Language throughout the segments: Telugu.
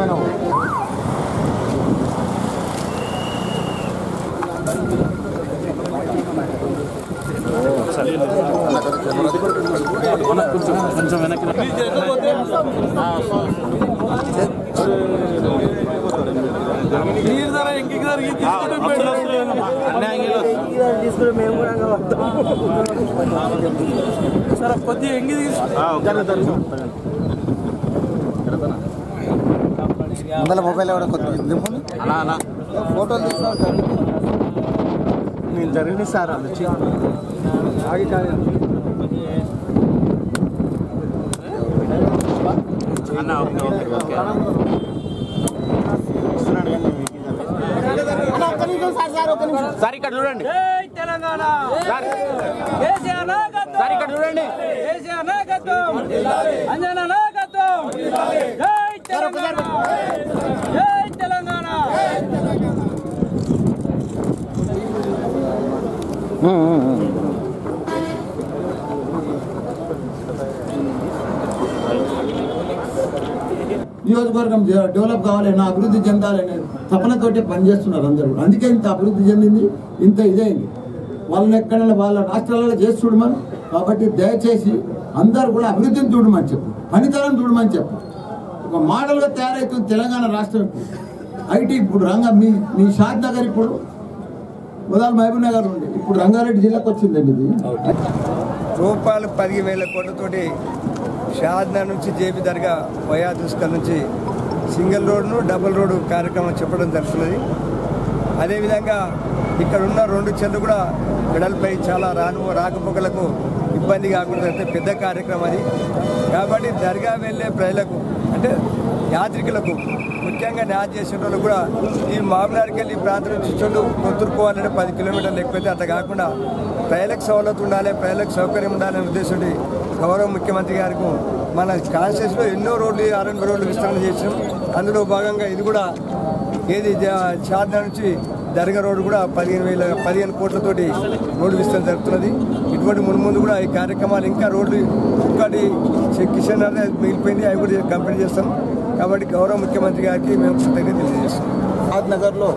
కొంచెం వెనక్కి తీసుకుని మేము కూడా సార్ కొద్దిగా ఎంగి ముందర మొబైల్ కూడా కొద్దిగా ఫోటోలు తీస్తాం నేను జరిగింది సార్ అది ఆగి అన్న ఓకే ఓకే ఓకే సార్ ఇక్కడ చూడండి తెలంగాణ సార్ ఇక్కడ చూడండి అంజనా నాయకత్వం జై తెలంగాణ జై తెలంగాణ నియోజకవర్గం డెవలప్ కావాలని అభివృద్ధి చెందాలని తపనతోటి పనిచేస్తున్నారు అందరూ. అందుకే ఇంత అభివృద్ధి చెందింది, ఇంత ఇదైంది. వాళ్ళని ఎక్కడ వాళ్ళ రాష్ట్రాలలో చేసి చూడమని. కాబట్టి దయచేసి అందరూ కూడా అభివృద్ధిని చూడమని చెప్పు, పనితనం చూడమని చెప్పు. ఒక మోడల్గా తయారవుతుంది తెలంగాణ రాష్ట్రం. ఐటీ ఇప్పుడు మీ షాద్ నగర్ ఇప్పుడు మొదలు మహబూబ్ నగర్ ఉంది, ఇప్పుడు రంగారెడ్డి జిల్లాకు వచ్చిందండి. ఇది రూపాయలు 10,000 కోట్లతోటి షాద్నగర్ నుంచి జేపీ దర్గా వయా దుస్కర్ నుంచి సింగిల్ రోడ్ను డబుల్ రోడ్డు కార్యక్రమం చెప్పడం జరుగుతున్నది. అదేవిధంగా ఇక్కడ ఉన్న 2 చెట్లు కూడా వెడల్పై చాలా రాకపోకలకు ఇబ్బంది కాకుండా పెద్ద కార్యక్రమం అది. కాబట్టి దర్గా వెళ్ళే ప్రజలకు అంటే యాత్రికులకు ముఖ్యంగా న్యాయం చేసే వాళ్ళు కూడా ఈ మామూలుకి వెళ్ళి ఈ ప్రాంతం నుంచి చోటు కొత్తూరుకోవాలంటే 10 కిలోమీటర్లు ఎక్కువైతే అట్లా కాకుండా ప్రజలకు సౌలభ్యం ఉండాలి, ప్రజలకు సౌకర్యం ఉండాలనే ఉద్దేశంతో గౌరవ ముఖ్యమంత్రి గారికి మన కాన్స్టిట్యూన్సీలో ఎన్నో రోడ్లు 6 రోడ్లు విస్తరణ చేసాం. అందులో భాగంగా ఇది కూడా ఏది షాద్నగర్ నుంచి దర్గా రోడ్డు కూడా 15 కోట్లతోటి రోడ్డు విస్తరణ జరుగుతున్నది. ఇటువంటి ముందు కూడా ఈ కార్యక్రమాలు ఇంకా రోడ్లు ఇంకోటి కిషన్ మిగిలిపోయింది, అవి కూడా కంప్లీట్ చేస్తాం. కాబట్టి గౌరవ ముఖ్యమంత్రి గారికి మేము కృతజ్ఞతలు తెలియజేస్తాం. షాద్నగర్లో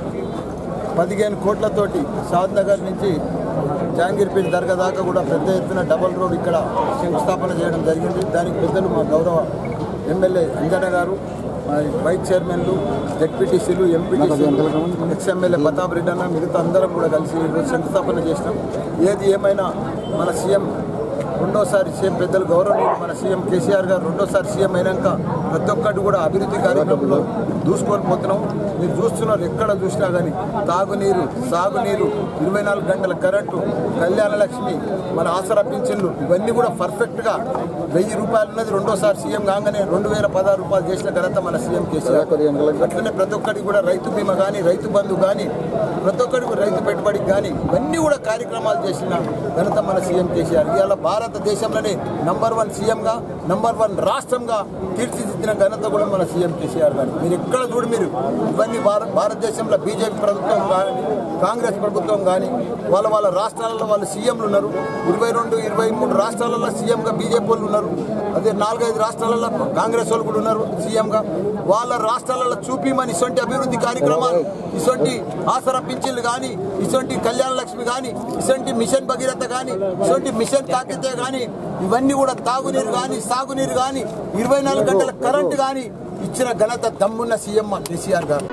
15 కోట్లతోటి షాద్నగర్ నుంచి జహాంగీర్పేట దర్గా దాకా కూడా పెద్ద ఎత్తున డబల్ రోడ్ ఇక్కడ శంకుస్థాపన చేయడం జరిగింది. దానికి పెద్దలు మా గౌరవ ఎమ్మెల్యే అంజన గారు, వైస్ చైర్మన్లు, జెడ్పీటీసీలు, ఎంపీటీసీలు, ఎక్స్ఎమ్మెల్యే ప్రతాప్ రెడ్డి అన్న, మిగతా అందరం కూడా కలిసి ఈరోజు శంకుస్థాపన చేసినాం. ఏది ఏమైనా మన సీఎం రెండోసారి సీఎం పెద్దలు గౌరవనీయులు మన సీఎం కేసీఆర్ గారు రెండోసారి సీఎం అయినాక ప్రతి ఒక్కటి కూడా అభివృద్ధి కార్యక్రమంలో దూసుకొని పోతున్నాం. మీరు చూస్తున్నారు, ఎక్కడ చూసినా కానీ తాగునీరు, సాగునీరు, 24 గంటల కరెంటు, కళ్యాణ లక్ష్మి, మన ఆసరా పింఛన్లు ఇవన్నీ కూడా పర్ఫెక్ట్గా 1000 రూపాయలు ఉన్నది రెండోసారి సీఎం కాగానే 2016 రూపాయలు చేసిన ఘనత మన సీఎం కేసీఆర్. అట్లనే ప్రతి ఒక్కరికి కూడా రైతు బీమా కానీ, రైతు బంధు కానీ, ప్రతి ఒక్కరికి రైతు పెట్టుబడికి కానీ ఇవన్నీ కూడా కార్యక్రమాలు చేసిన ఘనత మన సీఎం కేసీఆర్. ఇవాళ భారతదేశంలోనే నంబర్ 1 సీఎంగా, నంబర్ 1 రాష్ట్రంగా తీర్చిదిద్దిన ఘనత కూడా మన సీఎం కేసీఆర్ గారు. మీరు ఎక్కడ చూడు, మీరు ఇవన్నీ భారతదేశంలో బీజేపీ ప్రభుత్వం కానీ, కాంగ్రెస్ ప్రభుత్వం కానీ వాళ్ళ రాష్ట్రాలలో వాళ్ళు సీఎంలు ఉన్నారు. 22, 23 రాష్ట్రాలలో సీఎంగా బీజేపీ వాళ్ళు ఉన్నారు. అదే 4-5 రాష్ట్రాలలో కాంగ్రెస్ వాళ్ళు కూడా ఉన్నారు సీఎంగా. వాళ్ళ రాష్ట్రాలలో చూపిమని ఇటువంటి అభివృద్ధి కార్యక్రమాలు, ఇటువంటి ఆసరా పింఛన్లు కానీ, ఇటువంటి కళ్యాణ లక్ష్మి కానీ, ఇటువంటి మిషన్ భగీరథ కానీ, ఇటువంటి మిషన్ తాకితే కానీ, ఇవన్నీ కూడా తాగునీరు కానీ, సాగునీరు కానీ, 24 గంటల కరెంటు కానీ ఇచ్చిన ఘనత దమ్మున్న సీఎం కేసీఆర్ గారు.